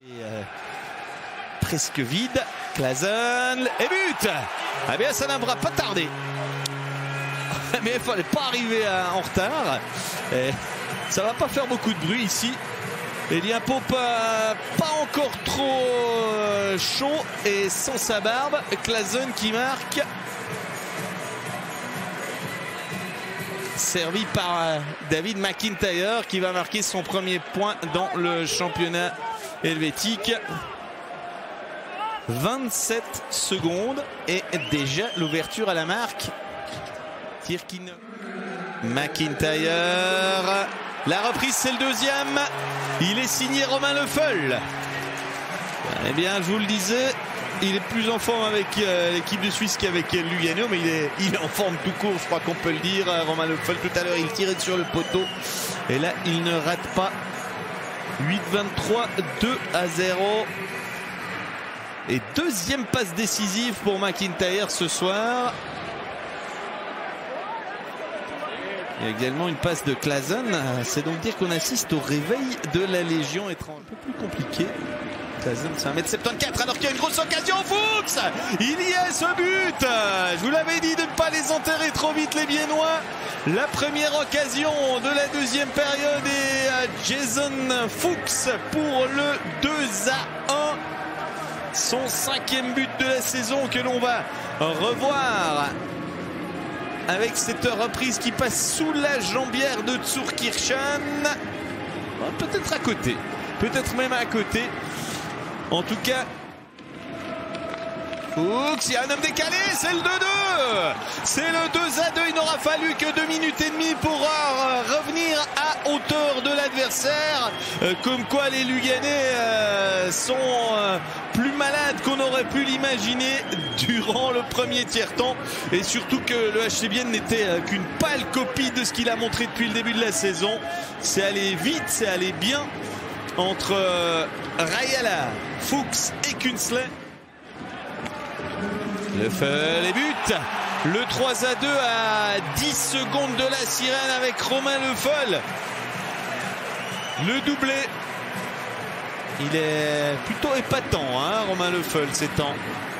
Presque vide, Claesen et but. Ah bien ça n'aura pas tardé. Mais il ne fallait pas arriver en retard. Et ça va pas faire beaucoup de bruit ici. Elien Pope pas encore trop chaud et sans sa barbe. Claesen qui marque. Servi par David McIntyre qui va marquer son premier point dans le championnat helvétique. 27 secondes et déjà l'ouverture à la marque. Tirkin. McIntyre. La reprise, c'est le deuxième. Il est signé Romain Lefeul. Eh bien, je vous le disais, il est plus en forme avec l'équipe de Suisse qu'avec Lugano, mais il est en forme tout court, je crois qu'on peut le dire. Romain Lefeul, tout à l'heure, il tirait sur le poteau. Et là, il ne rate pas. 8-23, 2-0. Et deuxième passe décisive pour McIntyre ce soir. Il y a également une passe de Claesen. C'est donc dire qu'on assiste au réveil de la Légion étrangère. Un peu plus compliqué. Claesen, c'est 1m74 alors qu'il y a une grosse occasion. Fuchs, il y est ce but. Je vous l'avais dit de ne pas les enterrer trop vite les Biennois. La première occasion de la deuxième période est Jason Fuchs pour le 2-1. Son 5e but de la saison que l'on va revoir avec cette reprise qui passe sous la jambière de Zurkirchen. Peut-être à côté, peut-être même à côté. En tout cas, Fuchs, il y a un homme décalé, c'est le 2-2. C'est le 2-2, il n'aura fallu que 2 minutes et demie pour revenir à hauteur de l'adversaire. Comme quoi les Luganais sont plus malades qu'on aurait pu l'imaginer durant le premier tiers-temps. Et surtout que le HC Bienne n'était qu'une pâle copie de ce qu'il a montré depuis le début de la saison. C'est allé vite, c'est allé bien entre Rayala, Fuchs et Künzle. Lefeul et but. Le 3-2 à 10 secondes de la sirène avec Romain Lefeul. Le doublé. Il est plutôt épatant, hein, Romain Lefeul, ces temps.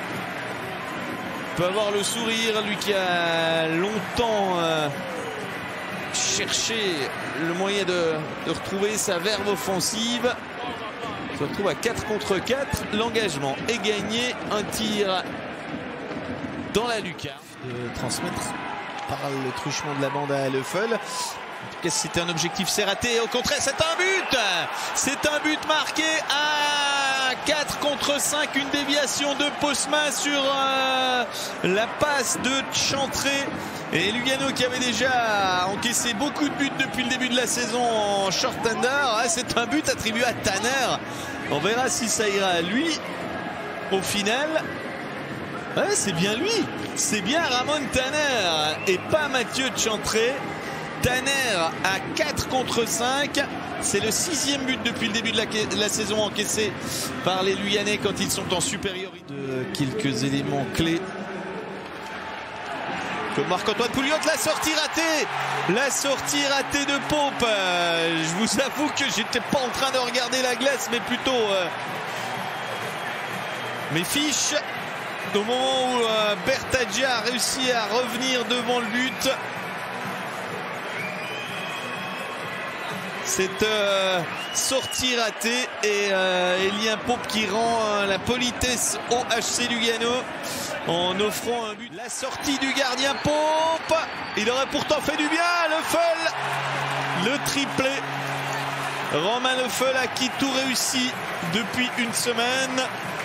Il peut avoir le sourire, lui qui a longtemps cherché le moyen de retrouver sa verve offensive. Il se retrouve à 4 contre 4. L'engagement est gagné. Un tir dans la lucarne. De transmettre par le truchement de la bande à Lefeul. En tout cas, c'était un objectif, c'est raté. Au contraire, c'est un but. C'est un but marqué à 4 contre 5. Une déviation de Postma sur la passe de Chantré. Et Lugano qui avait déjà encaissé beaucoup de buts depuis le début de la saison en shorthander. C'est un but attribué à Tanner. On verra si ça ira à lui au final. Ouais, c'est bien lui, c'est bien Ramon Tanner et pas Mathieu Chantré. Tanner à 4 contre 5. C'est le 6e but depuis le début de la saison encaissé par les Luganais quand ils sont en supériorité. De quelques éléments clés. Comme Marc-Antoine Pouliot, la sortie ratée. La sortie ratée de Pope. Je vous avoue que j'étais pas en train de regarder la glace, mais plutôt mes fiches. Au moment où Bertaggia a réussi à revenir devant le but. Cette sortie ratée et Elien Pope qui rend la politesse au HC Lugano en offrant un but. La sortie du gardien Pope. Il aurait pourtant fait du bien. Lefeul. Le triplé. Romain Lefeul a qui tout réussi depuis une semaine.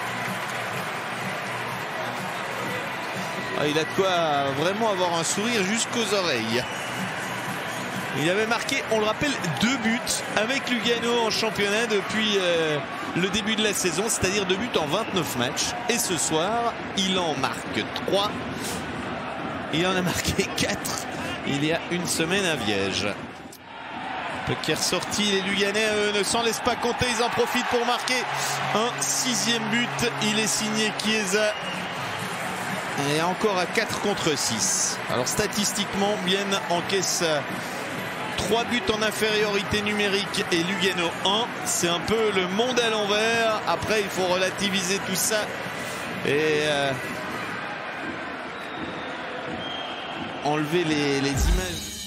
Il a de quoi vraiment avoir un sourire jusqu'aux oreilles. Il avait marqué, on le rappelle, 2 buts avec Lugano en championnat depuis le début de la saison, c'est-à-dire 2 buts en 29 matchs. Et ce soir, il en marque 3. Il en a marqué 4 il y a une semaine à Viège. Qui est ressorti, les Luganais ne s'en laissent pas compter, ils en profitent pour marquer un 6e but. Il est signé Chiesa. Et encore à 4 contre 6. Alors statistiquement, Bienne encaisse 3 buts en infériorité numérique et Lugano 1. C'est un peu le monde à l'envers Après, il faut relativiser tout ça et enlever les images.